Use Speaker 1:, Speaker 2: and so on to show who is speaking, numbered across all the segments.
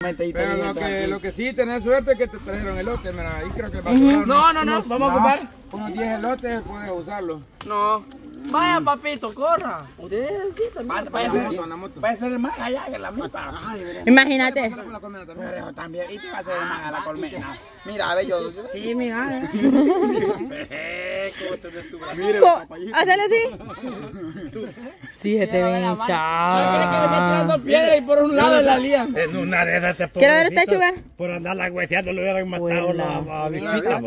Speaker 1: Pero lo que sí tenés suerte es que te trajeron elote, mira, ahí creo que va a sobrar.
Speaker 2: No, vamos a ocupar
Speaker 1: unos 10 elotes, puedes usarlo.
Speaker 2: No. Vaya, papito, corra. Ustedes necesitan.
Speaker 3: Puede ser el más allá que la misma.
Speaker 4: Imagínate.
Speaker 3: Pero también, y te va a hacer el más a la colmena. Mira, a ver, yo.
Speaker 4: Sí, mira.
Speaker 3: ¿Cómo tenés tu brazo?
Speaker 4: Hacele así. Sí, se te ve hinchado.
Speaker 2: ¿No crees que venía tirando piedra y por un lado de la lía?
Speaker 5: En una de esas te
Speaker 4: ¿Quiero ver este chugar?
Speaker 5: Por andarla hueseando lo hubieran matado a Viquita.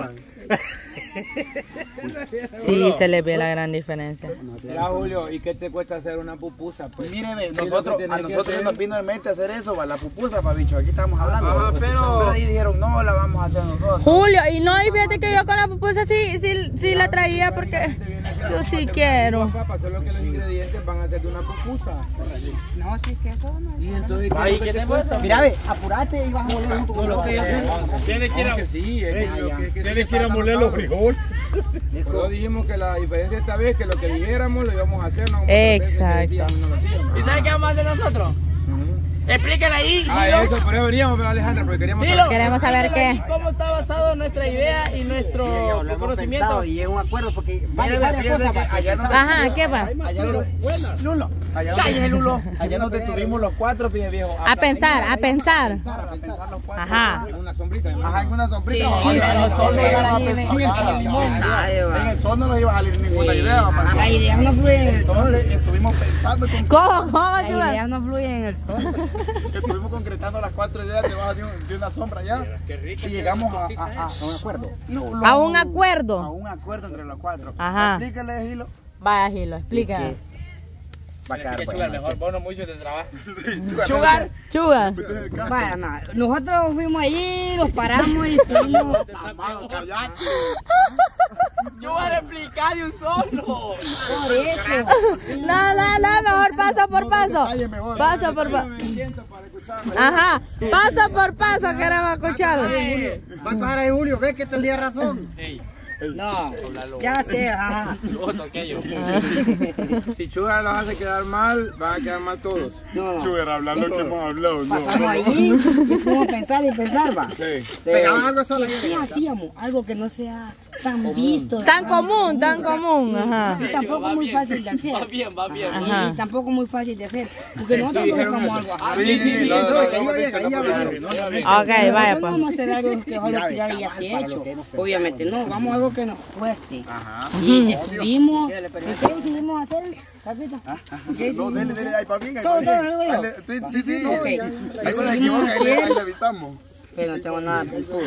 Speaker 4: Sí, se le ve la gran diferencia.
Speaker 1: Mira, Julio, ¿y qué te cuesta hacer una pupusa? Pues
Speaker 3: Mire, a nosotros nos vino en mente hacer eso, va, la pupusa, pa' bicho, aquí estamos hablando. Pero ahí dijeron, no, la vamos a hacer nosotros.
Speaker 4: Julio, y no, y fíjate que yo con la pupusa sí la traía porque yo sí quiero.
Speaker 1: Papá, solo que los ingredientes van a ser de una pupusa.
Speaker 6: No, sí, que eso no.
Speaker 1: Y entonces,
Speaker 2: ¿qué te cuesta?
Speaker 6: Mira, ve, apurate y vas a moler junto con lo que yo quiero.
Speaker 5: Tienes que ir a...
Speaker 1: Tienes
Speaker 5: que ir a moler los frijoles.
Speaker 1: Pero dijimos que la diferencia esta vez que lo que dijéramos lo íbamos a hacer, no.
Speaker 4: Exacto.
Speaker 2: ¿Y sabes qué vamos a hacer nosotros? Explíquele ahí.
Speaker 1: Eso, por eso veníamos, pero Alejandra, porque
Speaker 4: Queremos saber qué.
Speaker 2: ¿Cómo está basado nuestra idea y nuestro conocimiento?
Speaker 6: Y es un acuerdo porque varias cosas.
Speaker 4: Ajá, ¿qué va?
Speaker 3: Lulo. Allá nos detuvimos los cuatro, pie viejo.
Speaker 4: A pensar.
Speaker 3: A pensar los cuatro.
Speaker 4: Ajá.
Speaker 1: En una sombrita.
Speaker 3: Ajá, en una sombrita.
Speaker 2: En el sol no iba a
Speaker 3: En el sol no nos iba a salir ninguna idea.
Speaker 6: Las ideas no fluyen en el sol.
Speaker 3: Entonces estuvimos pensando con...
Speaker 4: ¿Cómo,
Speaker 6: Las ideas no fluyen en el sol.
Speaker 3: Estuvimos concretando las 4 ideas debajo de una sombra ya. Y llegamos a un acuerdo.
Speaker 4: ¿A un acuerdo?
Speaker 3: A un acuerdo entre los 4.
Speaker 4: Ajá.
Speaker 3: Explícale, Gilo.
Speaker 4: Vaya, Gilo, explícame.
Speaker 3: Va a quedar
Speaker 2: Chugar, mejor bono mucho de trabajo.
Speaker 3: Chugar.
Speaker 4: Chugas.
Speaker 6: Vaya, nada. Nosotros fuimos allí, nos paramos y estuvimos.
Speaker 2: Chugar, explicar de un solo.
Speaker 6: Por eso.
Speaker 4: No, mejor paso por paso. Paso por paso. Ajá, paso por paso queremos escucharlo.
Speaker 6: Va a pasar ahí, Julio, ves que tenía razón. No, ya sé, ajá.
Speaker 1: Si Chugar los hace quedar mal, van a quedar mal todos.
Speaker 6: No.
Speaker 5: Chugar, hablar lo que hemos hablado.
Speaker 6: Pasamos allí y fuimos a pensar, va.
Speaker 1: Sí.
Speaker 6: ¿Qué hacíamos? Algo que no sea tan visto.
Speaker 4: Tan común, ajá.
Speaker 6: Y tampoco muy fácil de hacer.
Speaker 2: Va bien.
Speaker 6: Y tampoco muy fácil de hacer. Porque nosotros no buscamos algo así.
Speaker 3: Sí,
Speaker 4: Ok, vaya
Speaker 6: No
Speaker 4: pues.
Speaker 6: vamos a hacer algo que solo tirar y ya esté hecho. Obviamente no, vamos a algo que nos cueste.
Speaker 3: Ajá.
Speaker 6: Y decidimos, ¿qué decidimos hacer? ¿Sabita?
Speaker 3: No, dele, ahí para bien.
Speaker 6: Todo, lo digo.
Speaker 3: Sí.
Speaker 6: Ok.
Speaker 3: Ahí se nos equivoca, ahí le avisamos.
Speaker 6: Pero no tengo nada puntudo.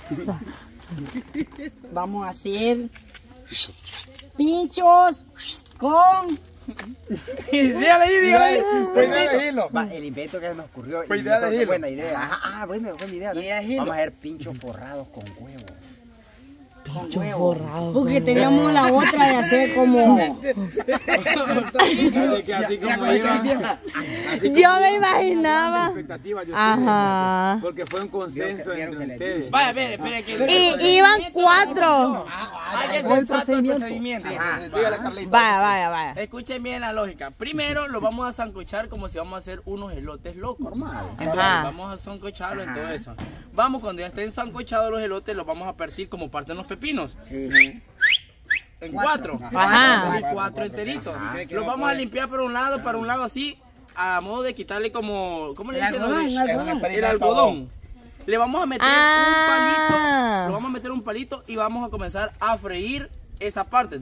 Speaker 6: Vamos a hacer pinchos con...
Speaker 3: Dígale. Fue idea de Gilo.
Speaker 6: El invento que se nos ocurrió.
Speaker 3: Fue idea de Gilo.
Speaker 6: Buena idea. Buena idea.
Speaker 3: Vamos a hacer pinchos forrados con huevo.
Speaker 4: Pincho forrado.
Speaker 6: Porque teníamos la otra de hacer como...
Speaker 4: Yo me imaginaba. Ajá.
Speaker 1: Porque fue un consenso entre ustedes.
Speaker 2: Vaya, espere que...
Speaker 4: Y iban 4.
Speaker 2: Hay que hacer exacto el procedimiento.
Speaker 3: Dígale, Carlita.
Speaker 4: Vaya.
Speaker 2: Escuchen bien la lógica. Primero lo vamos a sancochar como si vamos a hacer unos elotes locos. Entonces,
Speaker 4: Ajá.
Speaker 2: vamos a sancocharlo en todo eso. Vamos, cuando ya estén sancochados los elotes, los vamos a partir como parten los pepinos. En 4.
Speaker 4: Ajá.
Speaker 2: 4 enteritos. Los vamos a limpiar por un lado así, a modo de quitarle como... ¿Cómo le dicen? El algodón. Le vamos a meter un palito. Lo vamos a meter un palito y vamos a comenzar a freír esa parte.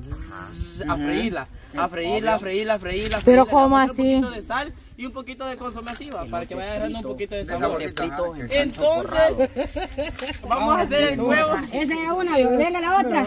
Speaker 2: A freírla.
Speaker 4: Pero ¿cómo así?
Speaker 2: Un poquito de sal y un poquito de consomé así, para que vaya agarrando un poquito de sabor. Entonces, vamos a hacer el huevo.
Speaker 6: Esa era una, venga la otra.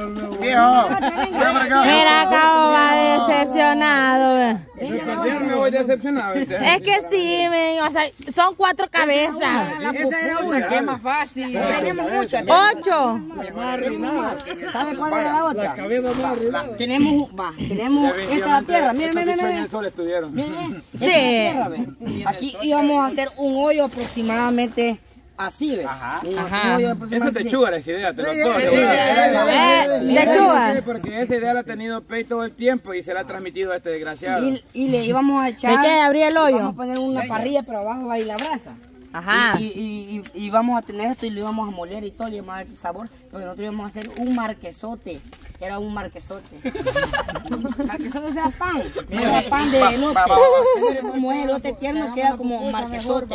Speaker 4: Mira cómo va decepcionado.
Speaker 1: Me voy decepcionado.
Speaker 4: Es que sí, o sea, son 4 cabezas.
Speaker 6: Esa era una, que es más fácil. Tenemos muchas.
Speaker 4: 8.
Speaker 6: ¿Sabe cuál era la otra? Tenemos esta es la tierra, miren. Sí. Aquí íbamos a hacer un hoyo aproximadamente así, ¿ves?
Speaker 4: Ajá.
Speaker 1: Esa es de Chugar, esa idea, te lo doy.
Speaker 4: De Chugar.
Speaker 1: Porque esa idea la ha tenido Pei todo el tiempo y se la ha transmitido a este desgraciado.
Speaker 6: Y le íbamos a echar...
Speaker 4: ¿De qué? ¿Abrir el hoyo?
Speaker 6: Vamos a poner una parrilla, pero abajo va a ir la brasa.
Speaker 4: Ajá.
Speaker 6: Y vamos a tener esto y lo íbamos a moler y todo, y íbamos a dar sabor. Porque nosotros íbamos a hacer un marquesote. Era un marquesote. Marquesote, o sea, pan. Era pan de elote. Como es elote tierno, queda como un marquesote.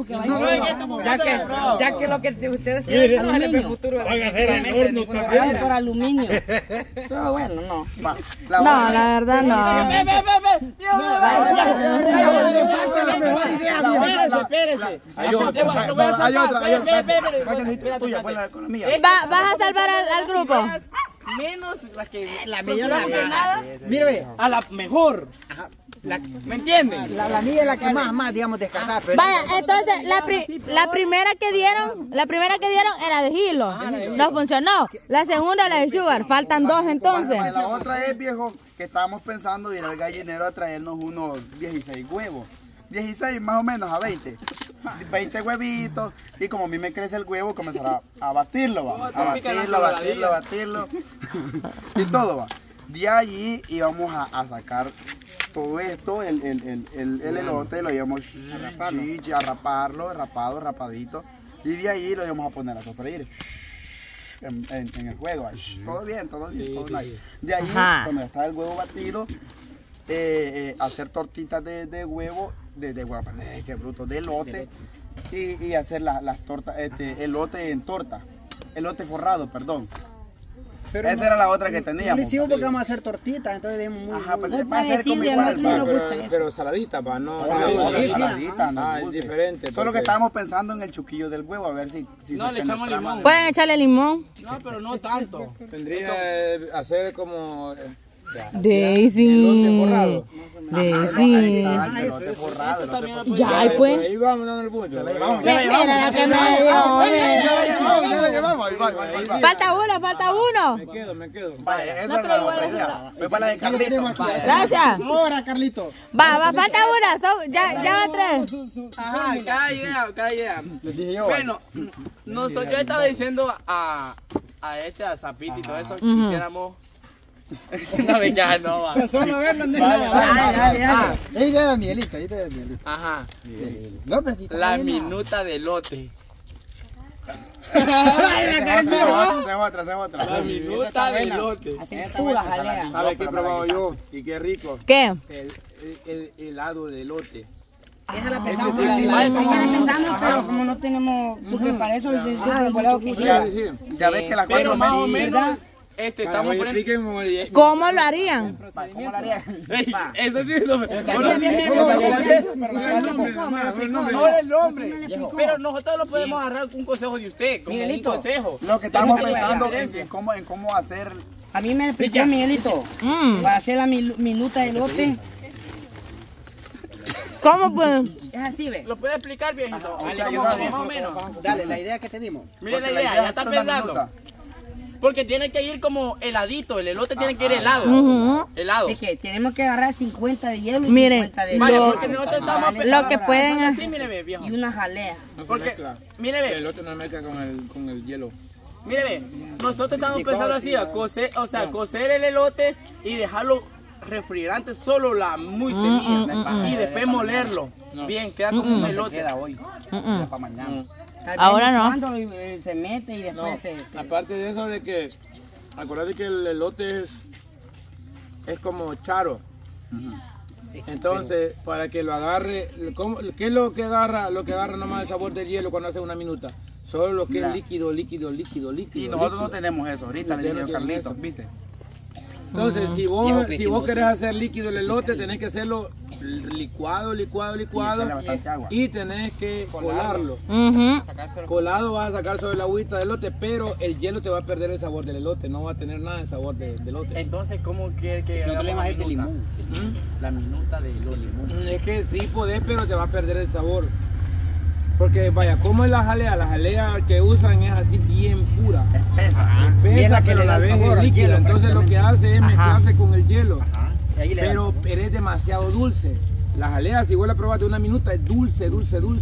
Speaker 2: Ya que lo que ustedes quieren
Speaker 6: aluminio.
Speaker 5: Van a hacer el horno también.
Speaker 6: Por aluminio. Pero bueno, no.
Speaker 4: No, la verdad no.
Speaker 2: Espérese.
Speaker 3: Hay otra.
Speaker 4: ¿Vas a salvar al grupo?
Speaker 2: Menos la mía nada. Mire, a la mejor. ¿Me entienden?
Speaker 7: La mía es la que más, digamos, descartada.
Speaker 4: Vaya, entonces la primera que dieron era de Hilo. No funcionó. La segunda la de Sugar. Faltan 2 entonces.
Speaker 3: La otra es, viejo, que estábamos pensando ir al gallinero a traernos unos 16 huevos. 16 más o menos a 20. 20 huevitos. Y como a mí me crece el huevo, comenzar a batirlo, va. A batirlo. Y todo, va. De allí íbamos a sacar todo esto, el elote, lo íbamos a raparlo, rapadito. Y de ahí lo íbamos a poner a sofreír. En el huevo. Todo bien, todo nice. De ahí, cuando está el huevo batido, hacer tortitas de huevo, qué bruto, de elote, y hacer las tortas, elote en torta, elote forrado, perdón. Pero esa era la otra que teníamos.
Speaker 7: Lo hicimos porque vamos a hacer tortitas, entonces dijimos muy...
Speaker 3: Ajá, pues va a ser como igual
Speaker 1: pero saladita, pa, no.
Speaker 3: Saladita, no.
Speaker 1: Es diferente.
Speaker 3: Solo que estábamos pensando en el chuquillo del huevo, a ver si
Speaker 2: no, le echamos limón.
Speaker 4: Pueden echarle limón.
Speaker 2: No, pero no tanto.
Speaker 1: Tendría hacer como...
Speaker 4: Daisy. Daisy. Ya, pues.
Speaker 1: Ahí vamos dando el punto.
Speaker 4: Falta uno.
Speaker 1: Me quedo.
Speaker 3: Vale, esa es la otra idea. Voy para la de Carlito.
Speaker 4: Gracias.
Speaker 7: Ahora, Carlito.
Speaker 4: Va, falta una. Ya va 3.
Speaker 2: Ajá, cada idea.
Speaker 3: Les dije yo.
Speaker 2: Bueno, yo estaba diciendo a Zapiti y todo eso, que hiciéramos... Una vez ya no va.
Speaker 7: Solo verlo,
Speaker 6: Dale.
Speaker 7: Es idea de Miguelito,
Speaker 2: Ajá.
Speaker 7: No, pero si
Speaker 2: la minuta de elote.
Speaker 3: Esa es otra.
Speaker 2: La minuta de elote.
Speaker 6: Pura jalea.
Speaker 1: ¿Sabes qué he probado yo? Y qué rico.
Speaker 4: ¿Qué?
Speaker 1: El helado de elote.
Speaker 6: Esa la pensamos. Pero como no tenemos... Porque para eso
Speaker 3: Ya ves que las
Speaker 2: pero
Speaker 3: cuatro
Speaker 2: más o menos... estamos
Speaker 4: ¿Cómo lo harían?
Speaker 3: ¿Cómo lo harían?
Speaker 2: Eso sí, no el nombre. Pero nosotros lo podemos agarrar con un consejo de usted, como un consejo.
Speaker 3: Lo que estamos pensando en cómo hacer...
Speaker 6: A mí me explicó Miguelito. Para hacer la minuta de elote.
Speaker 4: ¿Cómo pueden?
Speaker 6: Es así, ve.
Speaker 2: ¿Lo puede explicar, viejito?
Speaker 7: Más o menos. Dale, la idea que te dimos.
Speaker 2: Mire la idea, ya está pensando. Porque tiene que ir como heladito, el elote tiene que ir helado. Helado.
Speaker 6: Es que tenemos que agarrar 50 de hielo y
Speaker 4: Miren,
Speaker 6: 50 de
Speaker 2: vaya, porque nosotros estamos
Speaker 4: lo que pueden
Speaker 2: así, mire, ve, viejo.
Speaker 6: y una jalea.
Speaker 2: Porque, mire, ve.
Speaker 1: El elote no mezcla con el hielo.
Speaker 2: Mire, ve, nosotros estamos pensando así, cocer el elote y dejarlo refrigerante, solo la muy semilla, y después molerlo. Bien, queda como un elote.
Speaker 3: Queda hoy, para mañana.
Speaker 4: Ahora no.
Speaker 6: Cuando se mete y después se...
Speaker 1: Aparte de eso, de que acuérdate que el elote es como charo. Entonces, para que lo agarre, ¿qué es lo que agarra? Lo que agarra nomás el sabor del hielo cuando hace una minuta. Solo lo que es líquido.
Speaker 3: Y nosotros no tenemos eso. Ahorita le digo Carlitos, ¿viste?
Speaker 1: Entonces, si vos querés hacer líquido el elote, tenés que hacerlo licuado y tenés que colarlo. Colado vas a sacar sobre la agüita del elote, pero el hielo te va a perder el sabor del elote, no va a tener nada de sabor del elote.
Speaker 2: Entonces, ¿cómo quiere que
Speaker 7: hagamos la minuta?
Speaker 2: Limón? La minuta de los limones.
Speaker 1: Es que sí podés, pero te va a perder el sabor. Porque vaya, como es la jalea que usan es así bien pura. Espesa, pero la vez es líquida. Entonces lo que hace es mezclarse con el hielo. Pero es demasiado dulce. La jalea, si vos la probas de una minuta, es dulce.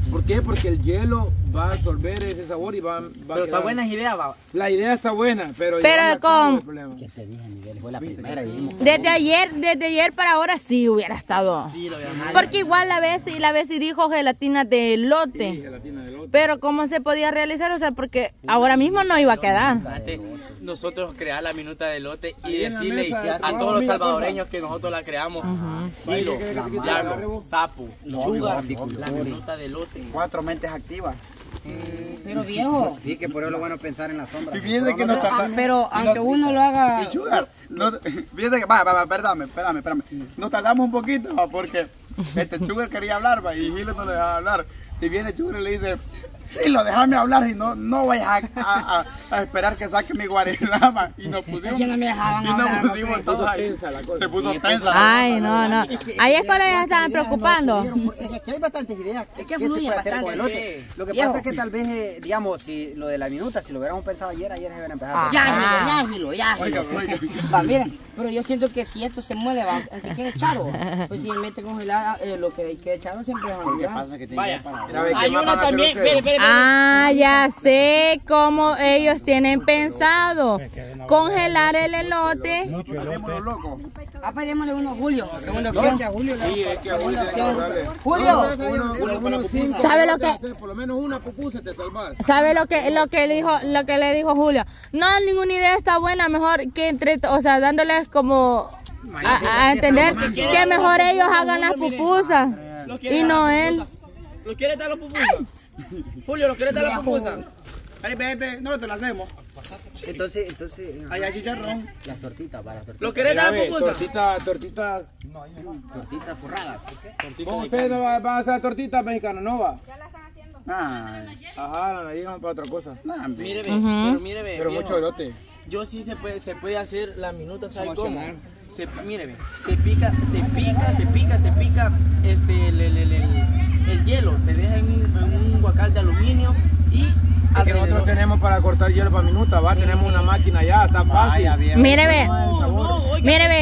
Speaker 1: ¿Por qué? Porque el hielo va a absorber ese sabor y va
Speaker 2: pero está buena idea, va.
Speaker 1: La idea está buena, pero
Speaker 4: con...
Speaker 7: ¿Qué te dije, Miguel? Fue la primera y vimos.
Speaker 4: Desde ayer para ahora sí hubiera estado.
Speaker 2: Sí, lo voy a...
Speaker 4: Porque igual la vez dijo gelatina de elote.
Speaker 1: Sí, gelatina de elote.
Speaker 4: Pero ¿cómo se podía realizar? O sea, porque ahora mismo no iba a quedar.
Speaker 2: Nosotros crear la minuta de elote y decirle a todos los salvadoreños que nosotros la creamos. Hilo, llano, sapo, sugar, la minuta de elote.
Speaker 3: 4 mentes activas.
Speaker 6: Pero viejo.
Speaker 7: Sí, que por eso es bueno pensar en la sombra.
Speaker 3: Y fíjense que no está...
Speaker 6: Pero aunque uno lo haga...
Speaker 3: Y Sugar, fíjense que... Espérame. Nos tardamos un poquito, porque Sugar quería hablar, y Gilo no le dejaba hablar. Y viene Sugar y le dice... Gilo, déjame hablar y no vayas a esperar que saque mi guarinama. Y nos pusimos...
Speaker 6: no me dejaban hablar,
Speaker 3: todos ahí. Se puso tensa.
Speaker 4: Ay, no. Ahí es cuando ya estaban preocupando.
Speaker 7: Es que hay bastantes ideas.
Speaker 6: Es que fluye bastante.
Speaker 7: Lo que pasa es que tal vez, digamos, si lo de la minuta, si lo hubiéramos pensado ayer se hubiera empezado.
Speaker 6: Ya, Gilo.
Speaker 3: Oiga.
Speaker 6: Va, miren, pero yo siento que si esto se muele, va, el que quiere echarlo. Pues si mete congelar, lo que hay que echarlo siempre va a
Speaker 3: ¿Qué pasa? Que
Speaker 2: vaya,
Speaker 3: hay
Speaker 2: una también, espere.
Speaker 4: Ya sé cómo ellos tienen pensado. Congelar el elote.
Speaker 3: Hacemos los locos.
Speaker 6: Pedémosle uno a Julio. Segunda opción.
Speaker 1: Sí, es que a Julio tiene que darle.
Speaker 6: Julio.
Speaker 4: ¿Sabe lo que?
Speaker 1: Por lo menos una pupusa te salvas.
Speaker 4: ¿Sabe lo que le dijo Julio? No, ninguna idea está buena, mejor que dándoles como a entender que mejor ellos hagan las pupusas y no él.
Speaker 2: ¿Lo quieres dar los pupusas? Julio, ¿lo quieres dar las pupusas?
Speaker 3: Ahí vete, no te lo hacemos.
Speaker 7: Entonces,
Speaker 3: ahí hay chicharrón.
Speaker 7: las tortitas, para las tortitas.
Speaker 2: ¿Lo quieres dar las pupusas?
Speaker 1: Tortitas.
Speaker 7: Tortitas forradas.
Speaker 1: Ustedes no van a hacer tortitas mexicanas, ¿no va?
Speaker 6: Ya la están haciendo.
Speaker 1: Ajá, la llegan para otra cosa.
Speaker 2: Míreme,
Speaker 1: Pero mucho elote.
Speaker 2: Yo sí se puede hacer la minuta, ¿sabe cómo? Míreme, se pica el hielo, se deja en un guacal de aluminio y
Speaker 1: que nosotros tenemos para cortar hielo para minuta, tenemos una máquina ya, está fácil.
Speaker 4: Mire,